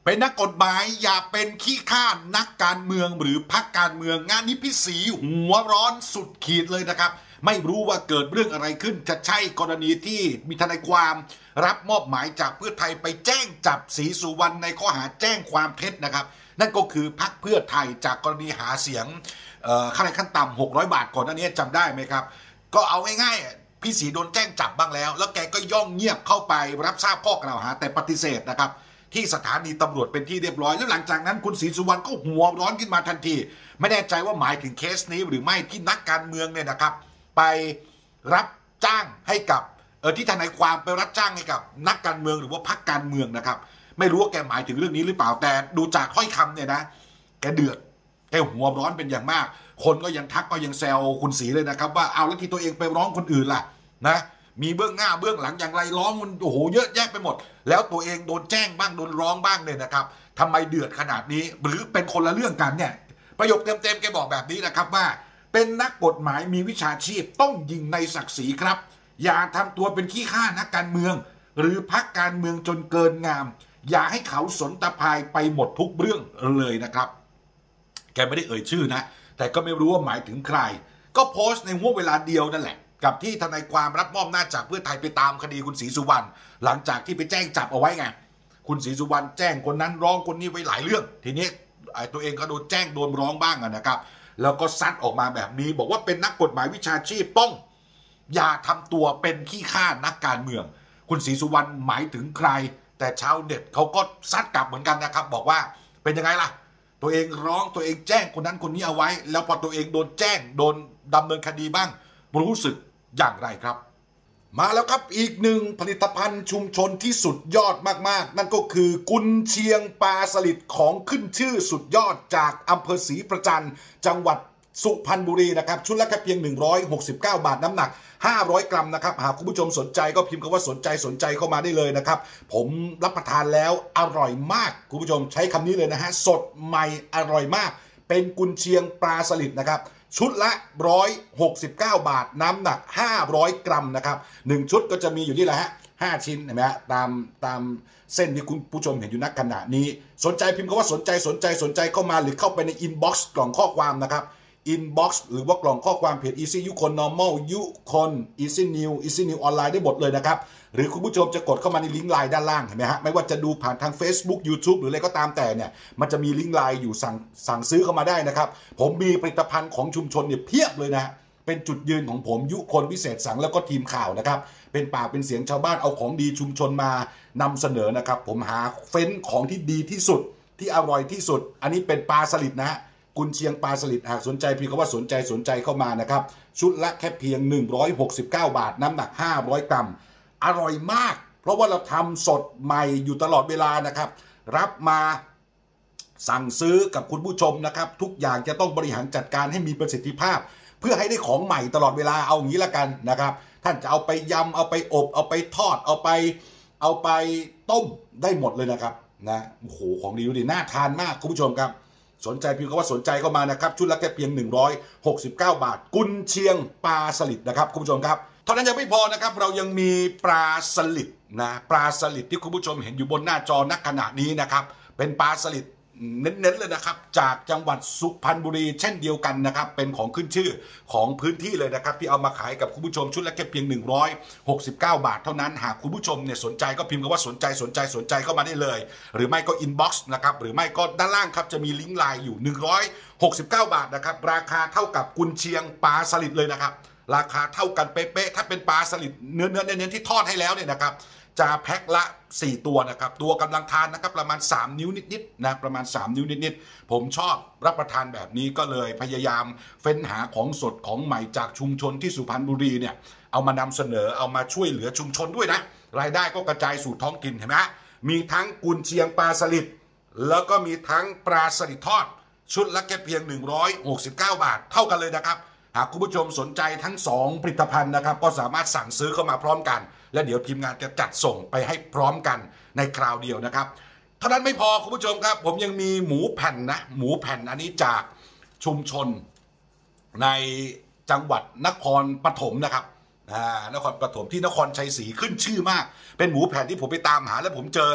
เป็นนักกฎหมายอย่าเป็นขี้ข้านักการเมืองหรือพรรคการเมืองงานนี้พี่ศรีหัวร้อนสุดขีดเลยนะครับไม่รู้ว่าเกิดเรื่องอะไรขึ้นจะใช่กรณีที่มีทนายความรับมอบหมายจากเพื่อไทยไปแจ้งจับศรีสุวรรณในข้อหาแจ้งความเท็จนะครับนั่นก็คือพรรคเพื่อไทยจากกรณีหาเสียงค่าแรงขั้นต่ำ600 บาทก่อนหน้านี้จำได้ไหมครับก็เอาง่ายๆพี่ศรีโดนแจ้งจับบ้างแล้วแกก็ย่องเงียบเข้าไปรับทราบข้อกล่าวหาแต่ปฏิเสธนะครับที่สถานีตำรวจเป็นที่เรียบร้อยแล้วหลังจากนั้นคุณศรีสุวรรณก็หัวร้อนขึ้นมาทันทีไม่แน่ใจว่าหมายถึงเคสนี้หรือไม่ที่นักการเมืองเนี่ยนะครับไปรับจ้างให้กับที่ทนายความไปรับจ้างให้กับนักการเมืองหรือว่าพรรคการเมืองนะครับไม่รู้ว่าแกหมายถึงเรื่องนี้หรือเปล่าแต่ดูจากถ้อยคำเนี่ยนะแกเดือดแกหัวร้อนเป็นอย่างมากคนก็ยังทักก็ยังแซวคุณศรีเลยนะครับว่าเอาแล้วที่ตัวเองไปร้องคนอื่นล่ะนะมีเบื้องหน้าเบื้องหลังอย่างไรร้องมันโอ้โหเยอะแยะไปหมดแล้วตัวเองโดนแจ้งบ้างโดนร้องบ้างเนี่ยนะครับทำไมเดือดขนาดนี้หรือเป็นคนละเรื่องกันเนี่ยประโยคเต็มๆแกบอกแบบนี้นะครับว่าเป็นนักกฎหมายมีวิชาชีพต้องยิงในศักดิ์ศรีครับอย่าทำตัวเป็นขี้ข้านักการเมืองหรือพรรคการเมืองจนเกินงามอย่าให้เขาสนตะพายไปหมดทุกเรื่องเลยนะครับแกไม่ได้เอ่ยชื่อนะแต่ก็ไม่รู้ว่าหมายถึงใครก็โพสต์ในห่วงเวลาเดียวนั่นแหละกับที่ทนายความรับมอบหน้าจากเพื่อไทยไปตามคดีคุณศรีสุวรรณหลังจากที่ไปแจ้งจับเอาไว้ไงคุณศรีสุวรรณแจ้งคนนั้นร้องคนนี้ไว้หลายเรื่องทีนี้ตัวเองก็โดนแจ้งโดนร้องบ้างนะครับแล้วก็ซัดออกมาแบบนี้บอกว่าเป็นนักกฎหมายวิชาชีพต้องอย่าทำตัวเป็นขี้ข้านักการเมืองคุณศรีสุวรรณหมายถึงใครแต่ชาวเน็ตเขาก็ซัดกลับเหมือนกันนะครับบอกว่าเป็นยังไงล่ะตัวเองร้องตัวเองแจ้งคนนั้นคนนี้เอาไว้แล้วพอตัวเองโดนแจ้งโดนดำเนินคดีบ้างรู้สึกอย่างไรครับมาแล้วครับอีกหนึ่งผลิตภัณฑ์ชุมชนที่สุดยอดมากๆนั่นก็คือกุนเชียงปลาสลิดของขึ้นชื่อสุดยอดจากอำเภอศรีประจันจังหวัดสุพรรณบุรีนะครับชุดละแค่เพียง169 บาทน้ำหนัก500 กรัมนะครับหากคุณผู้ชมสนใจก็พิมพ์คำว่าสนใจเข้ามาได้เลยนะครับผมรับประทานแล้วอร่อยมากคุณผู้ชมใช้คำนี้เลยนะฮะสดใหม่อร่อยมากเป็นกุนเชียงปลาสลิดนะครับชุดละ169 บาทน้ำหนัก500 กรัมนะครับ1ชุดก็จะมีอยู่นี่แหละฮะ5 ชิ้นเห็นไหมฮะตามเส้นที่คุณผู้ชมเห็นอยู่ณขณะนี้สนใจพิมพ์คำว่าสนใจเข้ามาหรือเข้าไปในอินบ็อกซ์กล่องข้อความนะครับอินบ็อกซ์หรือว่ากล่องข้อความเพจ Easy ยุคน Normal ยุคน Easy New ออนไลน์ได้หมดเลยนะครับหรือคุณผู้ชมจะกดเข้ามาในลิงก์ไลน์ด้านล่างเห็นไหมฮะไม่ว่าจะดูผ่านทาง Facebook YouTube หรืออะไรก็ตามแต่เนี่ยมันจะมีลิงก์ไลน์อยู่สั่งซื้อเข้ามาได้นะครับผมมีผลิตภัณฑ์ของชุมชนเนี่ยเพียบเลยนะเป็นจุดยืนของผมยุคนวิเศษสังแล้วก็ทีมข่าวนะครับเป็นปากเป็นเสียงชาวบ้านเอาของดีชุมชนมานำเสนอนะครับผมหาเฟ้นของที่ดีที่สุดที่อร่อยที่สุดอันนี้เป็นปลาสลิดนะฮะกุนเชียงปลาสลิดหากสนใจพิมพ์คำว่าสนใจเข้ามานะครับชุดละแค่เพียง169 บาทน้ำหนัก500 กรัมอร่อยมากเพราะว่าเราทำสดใหม่อยู่ตลอดเวลานะครับรับมาสั่งซื้อกับคุณผู้ชมนะครับทุกอย่างจะต้องบริหารจัดการให้มีประสิทธิภาพเพื่อให้ได้ของใหม่ตลอดเวลาเอาอย่างนี้ละกันนะครับท่านจะเอาไปยำเอาไปอบเอาไปทอดเอาไปต้มได้หมดเลยนะครับนะโอ้โหของดีดูดิน่าทานมากคุณผู้ชมครับสนใจพิมพ์คำว่าสนใจเข้ามานะครับชุดละแค่เพียง169 บาทกุนเชียงปลาสลิดนะครับคุณผู้ชมครับเท่านั้นยังไม่พอนะครับเรายังมีปลาสลิดนะปลาสลิดที่คุณผู้ชมเห็นอยู่บนหน้าจอณขณะนี้นะครับเป็นปลาสลิดเน้นๆเลยนะครับจากจังหวัดสุพรรณบุรีเช่นเดียวกันนะครับเป็นของขึ้นชื่อของพื้นที่เลยนะครับที่เอามาขายกับคุณผู้ชมชุดละแค่เพียง169 บาทเท่านั้นหากคุณผู้ชมเนี่ยสนใจก็พิมพ์คำว่าสนใจเข้ามาได้เลยหรือไม่ก็อินบ็อกซ์นะครับหรือไม่ก็ด้านล่างครับจะมีลิงก์ไลน์อยู่169 บาทนะครับราคาเท่ากับกุนเชียงปลาสลิดเลยนะครับราคาเท่ากันเป๊ะๆถ้าเป็นปลาสลิดเนื้อที่ทอดให้แล้วเนี่ยนะครับจะแพ็คละ4 ตัวนะครับตัวกำลังทานนะครับประมาณ3 นิ้วนิดๆนะประมาณ3 นิ้วนิดๆผมชอบรับประทานแบบนี้ก็เลยพยายามเฟ้นหาของสดของใหม่จากชุมชนที่สุพรรณบุรีเนี่ยเอามานำเสนอเอามาช่วยเหลือชุมชนด้วยนะรายได้ก็กระจายสู่ท้องถิ่นเห็นไหมมีทั้งกุนเชียงปลาสลิดแล้วก็มีทั้งปลาสลิดทอดชุดละแค่เพียง169 บาทเท่ากันเลยนะครับหากคุณผู้ชมสนใจทั้ง2ผลิตภัณฑ์นะครับก็สามารถสั่งซื้อเข้ามาพร้อมกันและเดี๋ยวทีมงานจะจัดส่งไปให้พร้อมกันในคราวเดียวนะครับเท่านั้นไม่พอคุณผู้ชมครับผมยังมีหมูแผ่นนะหมูแผ่นอันนี้จากชุมชนในจังหวัดนครปฐมนะครับนครปฐมที่นครชัยศรีขึ้นชื่อมากเป็นหมูแผ่นที่ผมไปตามหาแล้วผมเจอ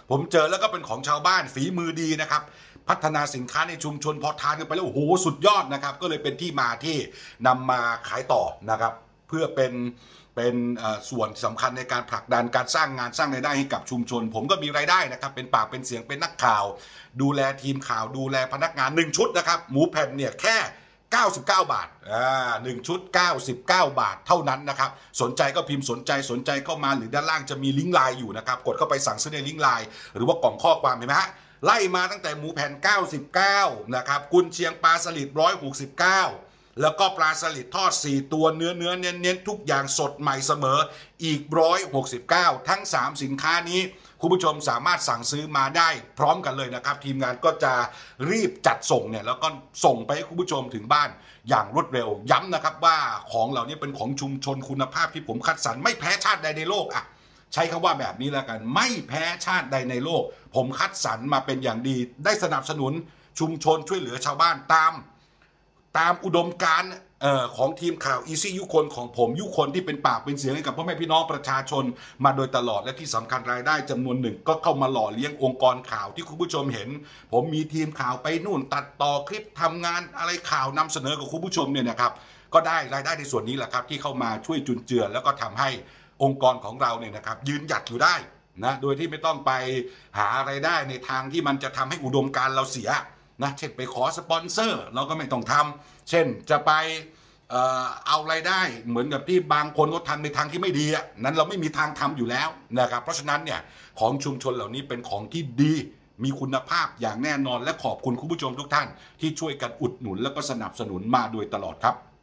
ผมเจอแล้วก็เป็นของชาวบ้านฝีมือดีนะครับพัฒนาสินค้าในชุมชนพอทานกันไปแล้วโอ้โหสุดยอดนะครับก็เลยเป็นที่มาที่นำมาขายต่อนะครับเพื่อเป็นส่วนสำคัญในการผลักดันการสร้างงานสร้างรายได้ให้กับชุมชนผมก็มีรายได้นะครับเป็นปากเป็นเสียงเป็นนักข่าวดูแลทีมข่าวดูแลพนักงาน1ชุดนะครับหมูแผ่นเนี่ยแค่99 บาท1ชุด99 บาทเท่านั้นนะครับสนใจก็พิมพ์สนใจเข้ามาหรือด้านล่างจะมีลิงก์ไลน์อยู่นะครับกดเข้าไปสั่งซื้อในลิงก์ไลน์หรือว่ากล่องข้อความเห็นไหมฮะไล่มาตั้งแต่หมูแผ่น99นะครับกุนเชียงปลาสลิด169แล้วก็ปลาสลิดทอด4ตัวเนื้อเน้นทุกอย่างสดใหม่เสมออีก169ทั้ง3สินค้านี้คุณผู้ชมสามารถสั่งซื้อมาได้พร้อมกันเลยนะครับทีมงานก็จะรีบจัดส่งเนี่ยแล้วก็ส่งไปให้คุณผู้ชมถึงบ้านอย่างรวดเร็วย้ำนะครับว่าของเหล่านี้เป็นของชุมชนคุณภาพที่ผมคัดสรรไม่แพ้ชาติใดในโลกอ่ะใช้คำว่าแบบนี้แล้วกันไม่แพ้ชาติใดในโลกผมคัดสรรมาเป็นอย่างดีได้สนับสนุนชุมชนช่วยเหลือชาวบ้านตามอุดมการณ์ของทีมข่าวอีซี่ยุคนของผมยุคนที่เป็นปากเป็นเสียงให้กับพ่อแม่พี่น้องประชาชนมาโดยตลอดและที่สำคัญรายได้จำนวนหนึ่งก็เข้ามาหล่อเลี้ยงองค์กรข่าวที่คุณผู้ชมเห็นผมมีทีมข่าวไปนู่นตัดต่อคลิปทำงานอะไรข่าวนำเสนอกับคุณผู้ชมเนี่ยนะครับก็ได้รายได้ในส่วนนี้แหละครับที่เข้ามาช่วยจุนเจือแล้วก็ทำให้องค์กรของเราเนี่ยนะครับยืนหยัดอยู่ได้นะโดยที่ไม่ต้องไปหาไรายได้ในทางที่มันจะทำให้อุดมการณ์เราเสียนะเช่นไปขอสปอนเซอร์เราก็ไม่ต้องทำเช่นจะไปเอารายได้เหมือนกับที่บางคนก็ทำในทางที่ไม่ดีนั้นเราไม่มีทางทำอยู่แล้วนะครับเพราะฉะนั้นเนี่ยของชุมชนเหล่านี้เป็นของที่ดีมีคุณภาพอย่างแน่นอนและขอบคุณคุณผู้ชมทุกท่านที่ช่วยกันอุดหนุนและก็สนับสนุนมาโดยตลอดครับ